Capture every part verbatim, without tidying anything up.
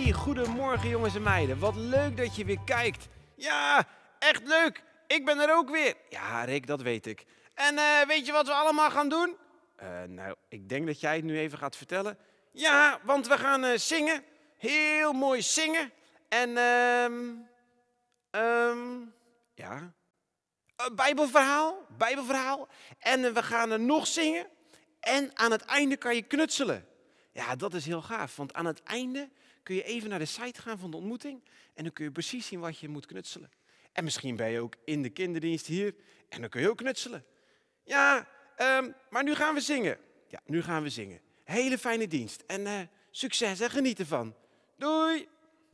Hey, goedemorgen jongens en meiden. Wat leuk dat je weer kijkt. Ja, echt leuk. Ik ben er ook weer. Ja, Rick, dat weet ik. En uh, weet je wat we allemaal gaan doen? Uh, nou, ik denk dat jij het nu even gaat vertellen. Ja, want we gaan uh, zingen. Heel mooi zingen. En, ehm... Um, ja... Uh, Bijbelverhaal, Bijbelverhaal. En uh, we gaan uh, nog zingen. En aan het einde kan je knutselen. Ja, dat is heel gaaf. Want aan het einde kun je even naar de site gaan van de ontmoeting. En dan kun je precies zien wat je moet knutselen. En misschien ben je ook in de kinderdienst hier. En dan kun je ook knutselen. Ja, um, maar nu gaan we zingen. Ja, nu gaan we zingen. Hele fijne dienst. En uh, succes en geniet ervan. Doei!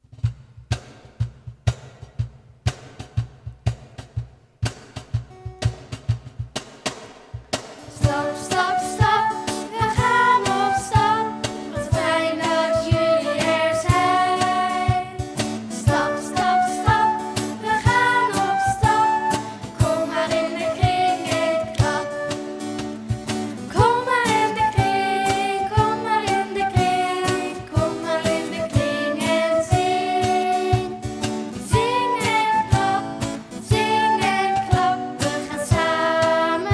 Stap, stap, stap, we gaan op stap. Wat fijn dat jullie er zijn. Stap, stap, stap, we gaan op stap. Kom maar in de kring en klap. Kom maar in de kring, kom maar in de kring. Kom maar in de kring en zing. Zing en klap, zing en klap. We gaan samen.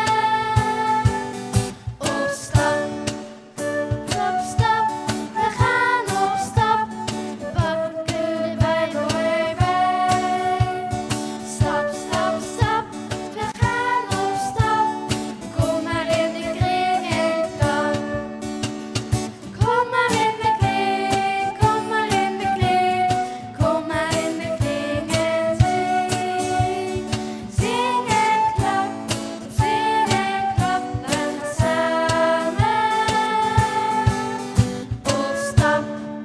Op stap, stap, stap, we gaan op stap. We pakken de Bijbel erbij. Stap, stap, stap, we gaan op stap. Kom maar in de kring en klap. Kom maar in de kring, kom maar in de kring. Kom maar in de kring en zing. Zing en klap, zing en klap. We gaan samen op stap.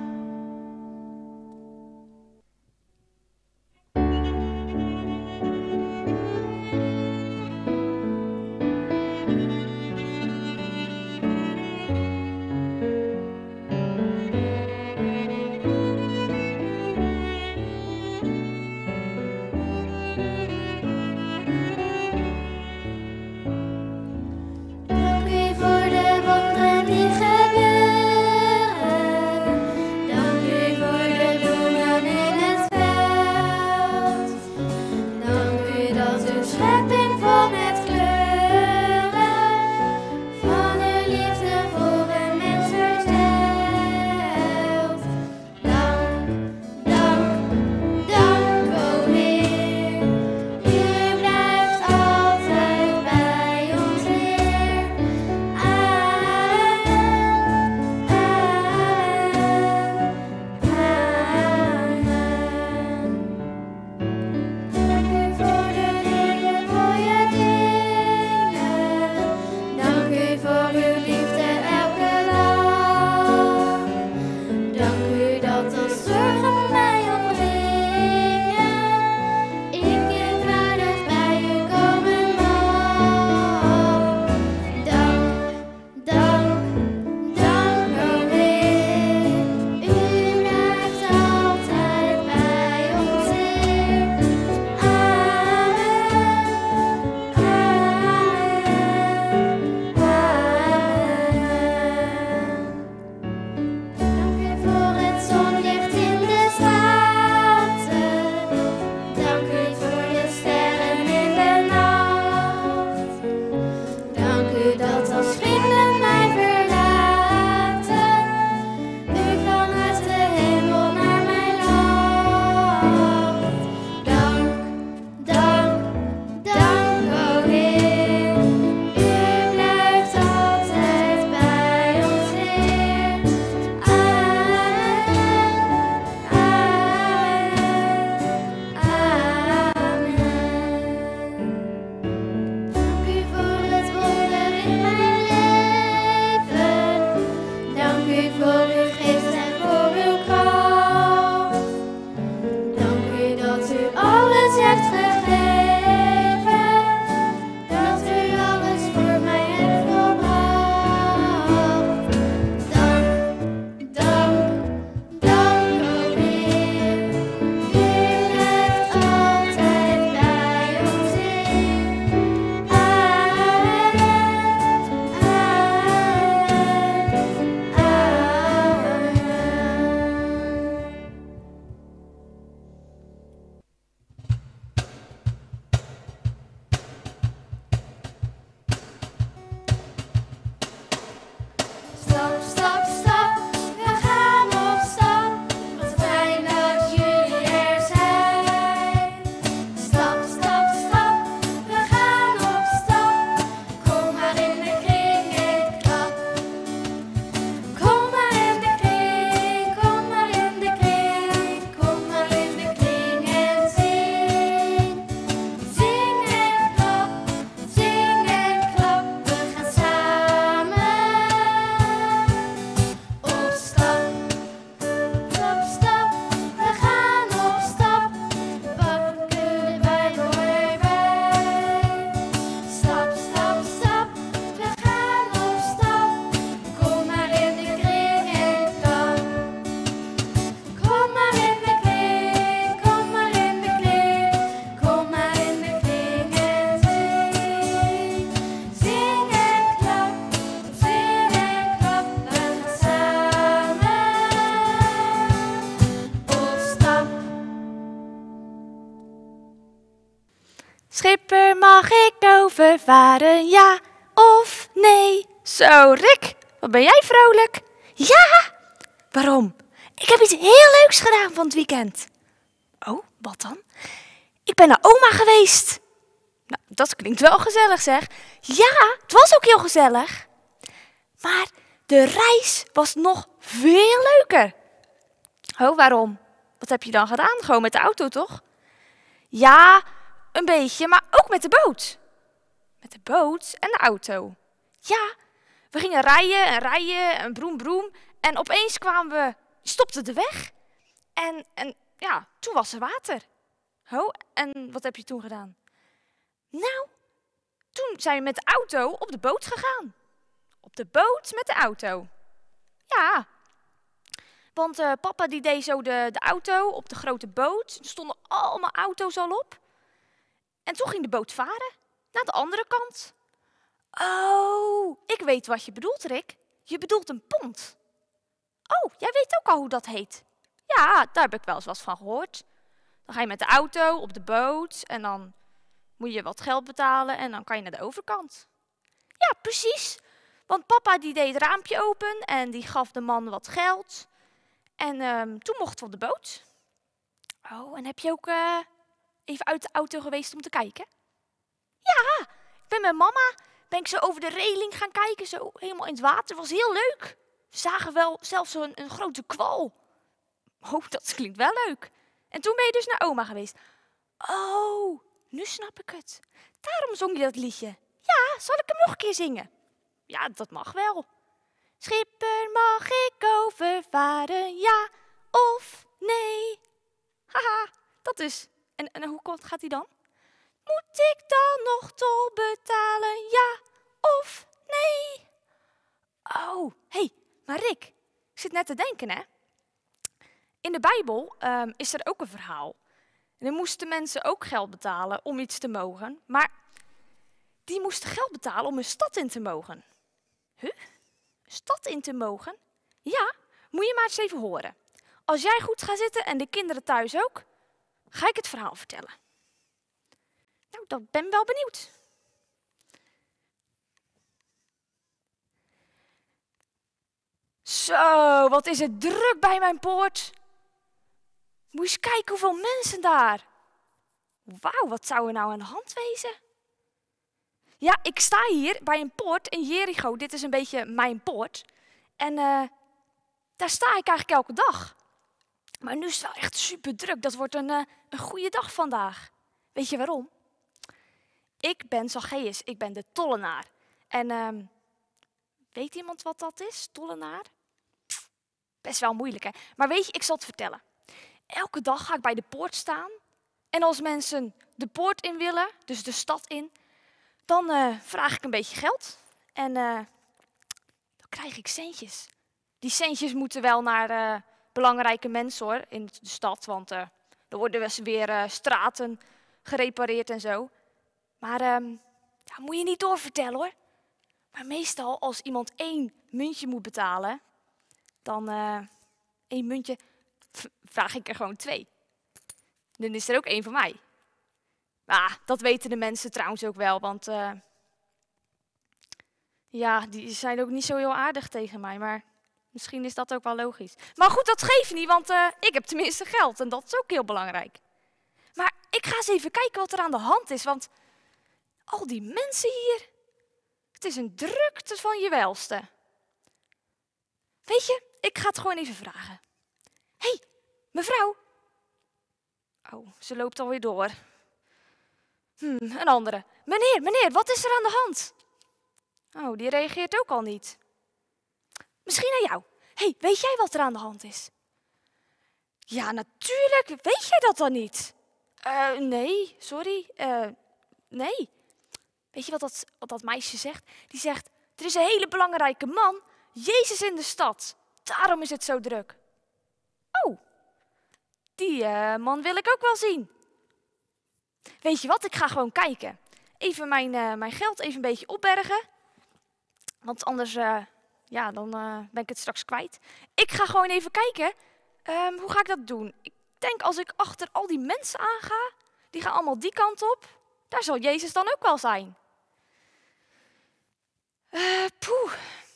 Dank u voor de wonderen die gebeuren. Dank u voor de bloemen in het veld. Dank u dat uw schepping vol met kleuren van uw liefde voor een mens vertelt. Dank, dank, dank, o Heer. Schipper, mag ik overvaren, ja of nee? Zo, Rick, wat ben jij vrolijk? Ja! Waarom? Ik heb iets heel leuks gedaan van het weekend. Oh, wat dan? Ik ben naar oma geweest. Nou, dat klinkt wel gezellig, zeg. Ja, het was ook heel gezellig. Maar de reis was nog veel leuker. Oh, waarom? Wat heb je dan gedaan? Gewoon met de auto, toch? Ja, een beetje, maar ook met de boot. Met de boot en de auto. Ja, we gingen rijden en rijden en broem broem. En opeens kwamen we, stopte de weg. En, en ja, toen was er water. Oh, en wat heb je toen gedaan? Nou, toen zijn we met de auto op de boot gegaan. Op de boot met de auto. Ja, want uh, papa die deed zo de, de auto op de grote boot. Er stonden allemaal auto's al op. En toen ging de boot varen naar de andere kant. Oh, ik weet wat je bedoelt, Rick. Je bedoelt een pont. Oh, jij weet ook al hoe dat heet. Ja, daar heb ik wel eens wat van gehoord. Dan ga je met de auto op de boot en dan moet je wat geld betalen en dan kan je naar de overkant. Ja, precies. Want papa die deed het raampje open en die gaf de man wat geld. En um, toen mochten we op de boot. Oh, en heb je ook uh, even uit de auto geweest om te kijken? Ja, ik ben met mama, ben ik zo over de reling gaan kijken, zo helemaal in het water. Het was heel leuk. We zagen wel zelfs een, een grote kwal. Oh, dat klinkt wel leuk. En toen ben je dus naar oma geweest. Oh, nu snap ik het. Daarom zong je dat liedje. Ja, zal ik hem nog een keer zingen? Ja, dat mag wel. Schipper, mag ik overvaren, ja of nee? Haha, dat is. En, en hoe gaat hij dan? Moet ik dan nog tol betalen, ja of nee? Oh, hé, hey, maar Rick, ik zit net te denken, hè. In de Bijbel um, is er ook een verhaal. En dan moesten mensen ook geld betalen om iets te mogen. Maar die moesten geld betalen om een stad in te mogen. Huh? Een stad in te mogen? Ja, moet je maar eens even horen. Als jij goed gaat zitten en de kinderen thuis ook, ga ik het verhaal vertellen. Nou, dat ben wel benieuwd. Zo, wat is het druk bij mijn poort. Moet je eens kijken hoeveel mensen daar. Wauw, wat zou er nou aan de hand wezen? Ja, ik sta hier bij een poort in Jericho. Dit is een beetje mijn poort. En uh, daar sta ik eigenlijk elke dag. Maar nu is het wel echt super druk. Dat wordt een, uh, een goede dag vandaag. Weet je waarom? Ik ben Zacchaeus, ik ben de tollenaar. En uh, weet iemand wat dat is, tollenaar? Best wel moeilijk, hè? Maar weet je, ik zal het vertellen. Elke dag ga ik bij de poort staan. En als mensen de poort in willen, dus de stad in, dan uh, vraag ik een beetje geld. En uh, dan krijg ik centjes. Die centjes moeten wel naar uh, belangrijke mensen hoor, in de stad. Want uh, er worden weer uh, straten gerepareerd en zo. Maar um, ja, moet je niet doorvertellen hoor. Maar meestal als iemand één muntje moet betalen, dan uh, één muntje, vraag ik er gewoon twee. Dan is er ook één voor mij. Ah, dat weten de mensen trouwens ook wel, want uh, ja, die zijn ook niet zo heel aardig tegen mij, maar misschien is dat ook wel logisch. Maar goed, dat geeft niet, want uh, ik heb tenminste geld en dat is ook heel belangrijk. Maar ik ga eens even kijken wat er aan de hand is, want al die mensen hier, het is een drukte van je welste. Weet je, ik ga het gewoon even vragen. Hé, hey, mevrouw. Oh, ze loopt alweer door. Hm, een andere. Meneer, meneer, wat is er aan de hand? Oh, die reageert ook al niet. Misschien aan jou. Hé, hey, weet jij wat er aan de hand is? Ja, natuurlijk. Weet jij dat dan niet? Uh, nee, sorry. Uh, nee. Weet je wat dat, wat dat meisje zegt? Die zegt, er is een hele belangrijke man, Jezus in de stad. Daarom is het zo druk. Oh, die uh, man wil ik ook wel zien. Weet je wat, ik ga gewoon kijken. Even mijn, uh, mijn geld even een beetje opbergen. Want anders uh, ja, dan uh, ben ik het straks kwijt. Ik ga gewoon even kijken. Um, hoe ga ik dat doen? Ik denk als ik achter al die mensen aanga, die gaan allemaal die kant op. daar zal Jezus dan ook wel zijn. Uh, poeh.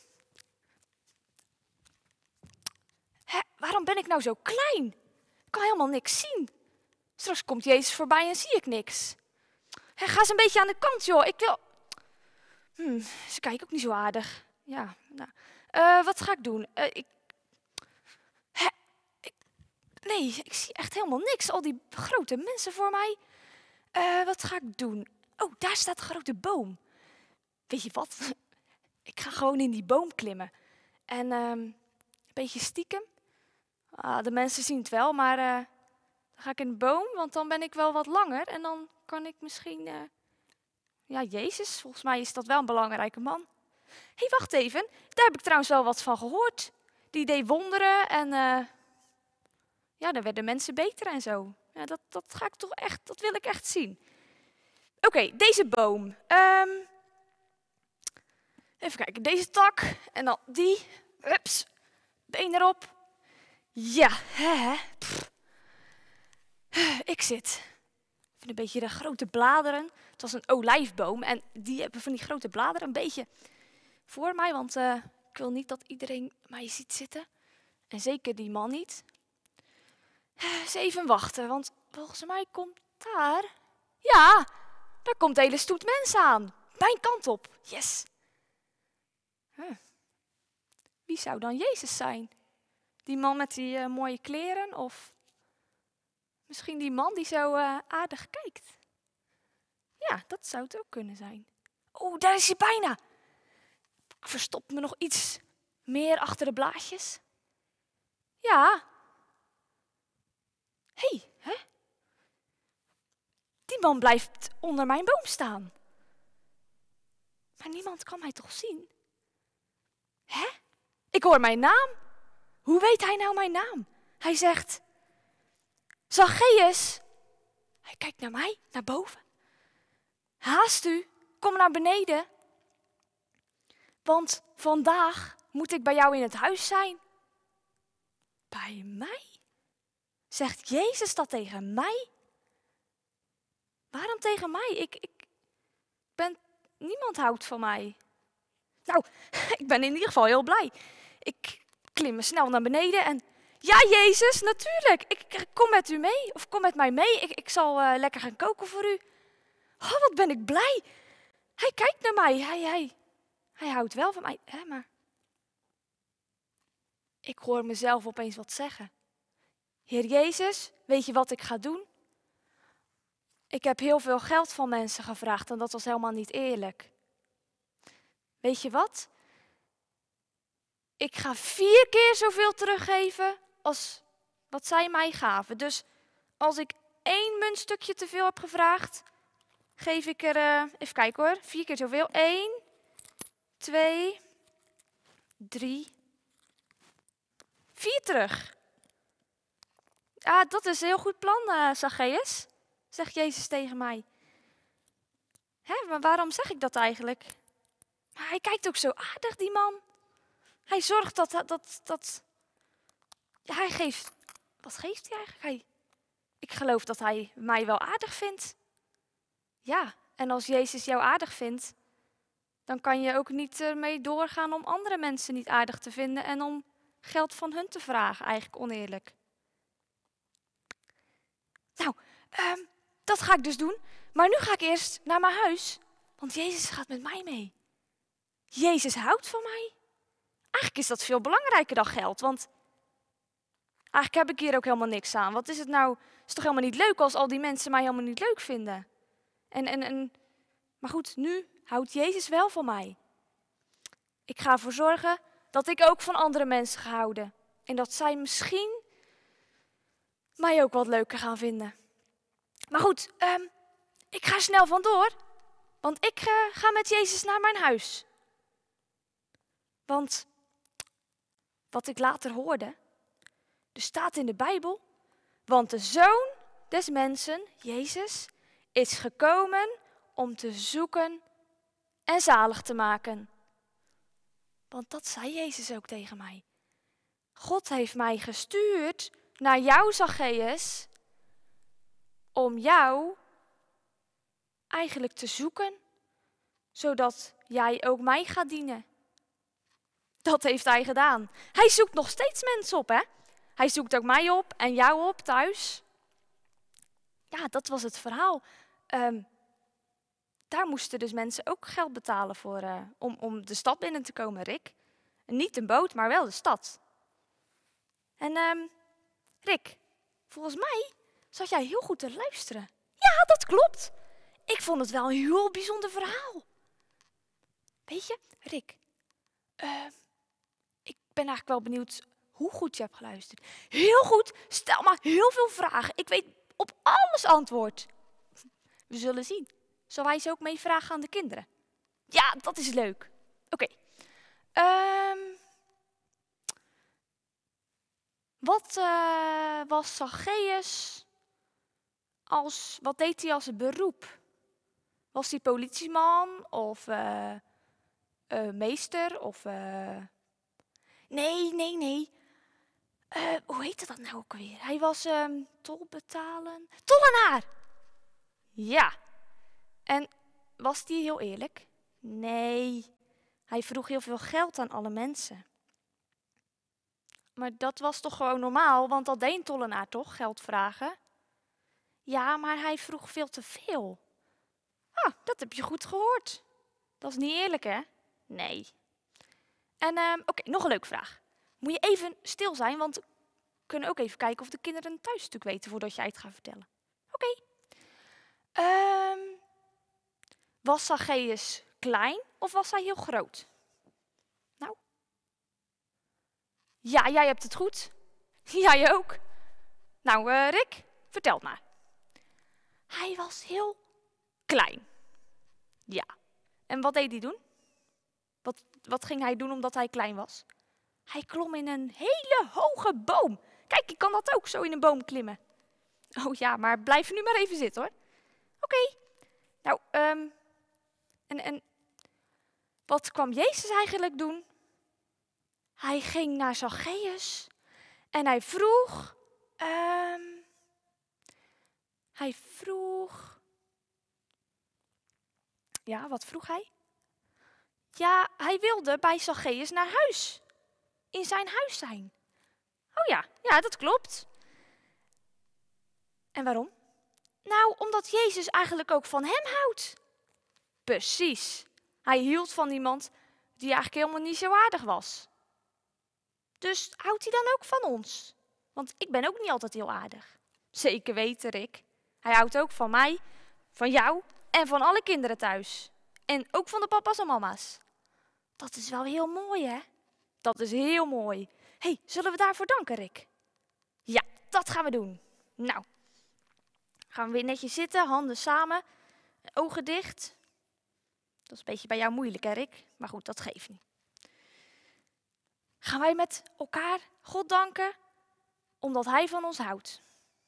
Hè, waarom ben ik nou zo klein? Ik kan helemaal niks zien. Straks komt Jezus voorbij en zie ik niks. Hè, ga eens een beetje aan de kant, joh. Ik wil... Hm, ze kijken ook niet zo aardig. Ja, nou. Uh, wat ga ik doen? Uh, ik... Hè, ik... Nee, ik zie echt helemaal niks. Al die grote mensen voor mij. Uh, wat ga ik doen? Oh, daar staat een grote boom. Weet je wat? Ik ga gewoon in die boom klimmen. En uh, een beetje stiekem. Ah, de mensen zien het wel, maar uh, dan ga ik in de boom, want dan ben ik wel wat langer. En dan kan ik misschien... Uh, ja, Jezus, volgens mij is dat wel een belangrijke man. Hé, hey, wacht even. Daar heb ik trouwens wel wat van gehoord. Die deed wonderen en... Uh, ja, daar werden mensen beter en zo. Ja, dat, dat ga ik toch echt... Dat wil ik echt zien. Oké, okay, deze boom. Um, even kijken, deze tak. En dan die. Hups. Been erop. Ja, hè. Pff. Ik zit. Ik vind een beetje de grote bladeren. Het was een olijfboom en die hebben van die grote bladeren een beetje voor mij. Want uh, ik wil niet dat iedereen mij ziet zitten. En zeker die man niet. Eens even wachten, want volgens mij komt daar... Ja, daar komt de hele stoet mensen aan. Mijn kant op. Yes. Huh. Wie zou dan Jezus zijn? Die man met die uh, mooie kleren of misschien die man die zo uh, aardig kijkt? Ja, dat zou het ook kunnen zijn. Oh, daar is hij bijna. Ik verstop me nog iets meer achter de blaadjes. Ja. Hé, hey, hè? Die man blijft onder mijn boom staan. Maar niemand kan mij toch zien? Hè? Ik hoor mijn naam. Hoe weet hij nou mijn naam? Hij zegt, Zacchaeus. Hij kijkt naar mij, naar boven. Haast u, kom naar beneden. Want vandaag moet ik bij jou in het huis zijn. Bij mij? Zegt Jezus dat tegen mij? Waarom tegen mij? Ik, ik ben, niemand houdt van mij. Nou, ik ben in ieder geval heel blij. Ik klim snel naar beneden en... Ja, Jezus, natuurlijk. Ik, ik kom met u mee. Of kom met mij mee. Ik, ik zal uh, lekker gaan koken voor u. Oh, wat ben ik blij. Hij kijkt naar mij. Hij, hij, hij houdt wel van mij. Hè, maar... Ik hoor mezelf opeens wat zeggen. Heer Jezus, weet je wat ik ga doen? Ik heb heel veel geld van mensen gevraagd en dat was helemaal niet eerlijk. Weet je wat? Ik ga vier keer zoveel teruggeven als wat zij mij gaven. Dus als ik één muntstukje te veel heb gevraagd, geef ik er, uh, even kijken hoor, vier keer zoveel. Eén, twee, drie, vier terug. Ja, dat is een heel goed plan, uh, Zacchaeus, zegt Jezus tegen mij. Hè, maar waarom zeg ik dat eigenlijk? Maar hij kijkt ook zo aardig, die man. Hij zorgt dat, dat, dat, dat ja, hij geeft, wat geeft hij eigenlijk? Hij, ik geloof dat hij mij wel aardig vindt. Ja, en als Jezus jou aardig vindt, dan kan je ook niet ermee doorgaan om andere mensen niet aardig te vinden en om geld van hun te vragen, eigenlijk oneerlijk. Nou, um, dat ga ik dus doen. Maar nu ga ik eerst naar mijn huis, want Jezus gaat met mij mee. Jezus houdt van mij. Eigenlijk is dat veel belangrijker dan geld, want eigenlijk heb ik hier ook helemaal niks aan. Wat is het nou? Het is toch helemaal niet leuk als al die mensen mij helemaal niet leuk vinden? En, en, en, maar goed, nu houdt Jezus wel van mij. Ik ga ervoor zorgen dat ik ook van andere mensen ga houden. En dat zij misschien mij ook wat leuker gaan vinden. Maar goed, um, ik ga snel vandoor, want ik uh, ga met Jezus naar mijn huis. Want wat ik later hoorde, er staat in de Bijbel, want de Zoon des mensen, Jezus, is gekomen om te zoeken en zalig te maken. Want dat zei Jezus ook tegen mij. God heeft mij gestuurd naar jou, Zacchaeus, om jou eigenlijk te zoeken, zodat jij ook mij gaat dienen. Dat heeft hij gedaan. Hij zoekt nog steeds mensen op, hè? Hij zoekt ook mij op en jou op thuis. Ja, dat was het verhaal. Um, daar moesten dus mensen ook geld betalen voor, uh, om, om de stad binnen te komen, Rick. En niet een boot, maar wel de stad. En um, Rick, volgens mij zat jij heel goed te luisteren. Ja, dat klopt. Ik vond het wel een heel bijzonder verhaal. Weet je, Rick, uh, ik ben eigenlijk wel benieuwd hoe goed je hebt geluisterd. Heel goed, stel maar heel veel vragen. Ik weet op alles antwoord. We zullen zien. Zal wij ze ook meevragen aan de kinderen? Ja, dat is leuk. Oké. Okay. Um, wat uh, was Zacchaeus als, wat deed hij als een beroep? Was hij politieman of uh, uh, meester of... Uh... Nee, nee, nee. Uh, hoe heette dat nou ook alweer? Hij was um, tol betalen. Tollenaar! Ja. En was die heel eerlijk? Nee. Hij vroeg heel veel geld aan alle mensen. Maar dat was toch gewoon normaal, want dat deed een tollenaar toch, geld vragen? Ja, maar hij vroeg veel te veel. Ah, dat heb je goed gehoord. Dat is niet eerlijk, hè? Nee. En um, oké, okay, nog een leuke vraag. Moet je even stil zijn, want we kunnen ook even kijken of de kinderen thuis natuurlijk weten voordat jij het gaat vertellen. Oké. Okay. Um, was Zacchaeus klein of was hij heel groot? Nou. Ja, jij hebt het goed. Jij ook. Nou, uh, Rick, vertel het maar. Hij was heel klein. Ja. En wat deed hij doen? Wat, wat ging hij doen omdat hij klein was? Hij klom in een hele hoge boom. Kijk, ik kan dat ook, zo in een boom klimmen. Oh ja, maar blijf nu maar even zitten, hoor. Oké. Okay. Nou, um, en, en wat kwam Jezus eigenlijk doen? Hij ging naar Zacchaeus en hij vroeg... Um, hij vroeg... Ja, wat vroeg hij? Ja, hij wilde bij Zacchaeus naar huis. In zijn huis zijn. Oh ja, ja, dat klopt. En waarom? Nou, omdat Jezus eigenlijk ook van hem houdt. Precies. Hij hield van iemand die eigenlijk helemaal niet zo aardig was. Dus houdt hij dan ook van ons? Want ik ben ook niet altijd heel aardig. Zeker weten, Rick. Hij houdt ook van mij, van jou en van alle kinderen thuis. En ook van de papa's en mama's. Dat is wel heel mooi, hè? Dat is heel mooi. Hé, hey, zullen we daarvoor danken, Rick? Ja, dat gaan we doen. Nou, gaan we weer netjes zitten, handen samen, ogen dicht. Dat is een beetje bij jou moeilijk, hè, Rick? Maar goed, dat geeft niet. Gaan wij met elkaar God danken, omdat Hij van ons houdt.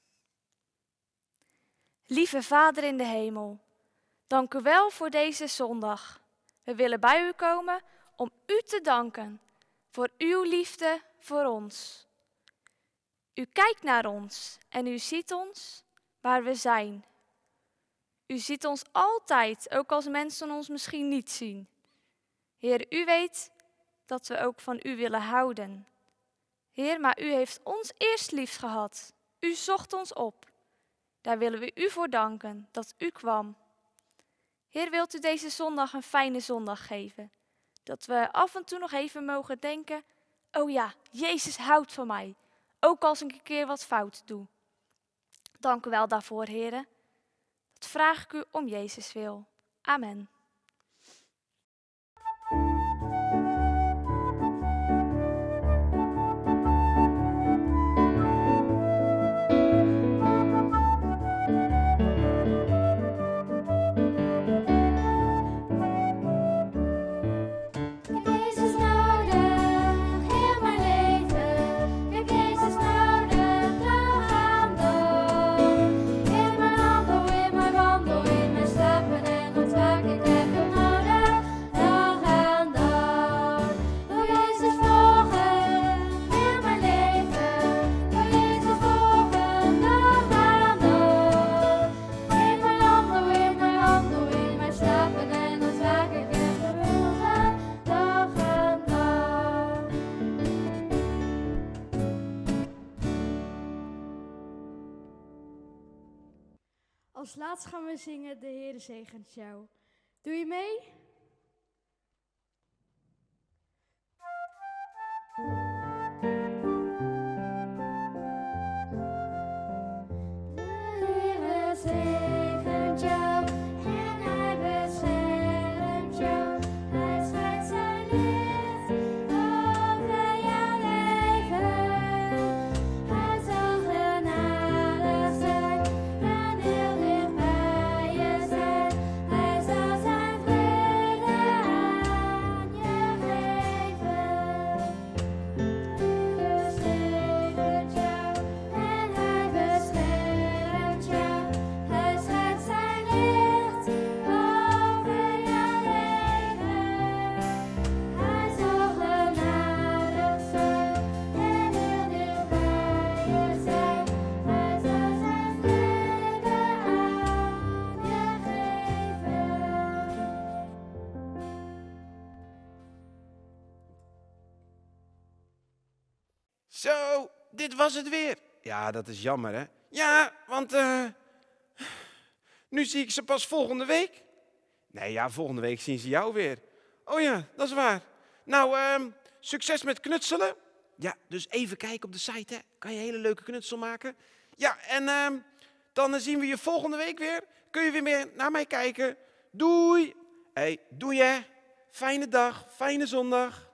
Lieve Vader in de hemel, dank u wel voor deze zondag. We willen bij u komen om u te danken voor uw liefde voor ons. U kijkt naar ons en u ziet ons waar we zijn. U ziet ons altijd, ook als mensen ons misschien niet zien. Heer, u weet dat we ook van u willen houden. Heer, maar u heeft ons eerst lief gehad. U zocht ons op. Daar willen we u voor danken dat u kwam. Heer, wilt u deze zondag een fijne zondag geven? Dat we af en toe nog even mogen denken, oh ja, Jezus houdt van mij. Ook als ik een keer wat fout doe. Dank u wel daarvoor, Heer. Dat vraag ik u om Jezus wil. Amen. In mijn handel, in mijn wandel, in mijn slapen en ontwaken. Als laatst gaan we zingen De Heere zegent jou. Doe je mee? De Heere zegent jou en hij beschermt jou. Hij schijnt zijn licht over jouw leven. Hij zal genadig zijn en heel dicht bij je zijn. Hij zal zijn vrede aan je geven. De zegent jou en hij beschermt jou. Hij schijnt zijn licht over jouw leven. Hij zal genadig zijn en heel dicht bij je zijn. Hij zal zijn vrede aan je geven. Zo, dit was het weer. Ja, dat is jammer, hè? Ja, want eh, nu zie ik ze pas volgende week. Nee, ja, volgende week zien ze jou weer. Oh ja, dat is waar. Nou, ehm, succes met knutselen. Ja, dus even kijken op de site, hè. Kan je een hele leuke knutsel maken. Ja, en ehm, dan eh, zien we je volgende week weer. Kun je weer meer naar mij kijken. Doei. Hé, hey, doei hè. Fijne dag, fijne zondag.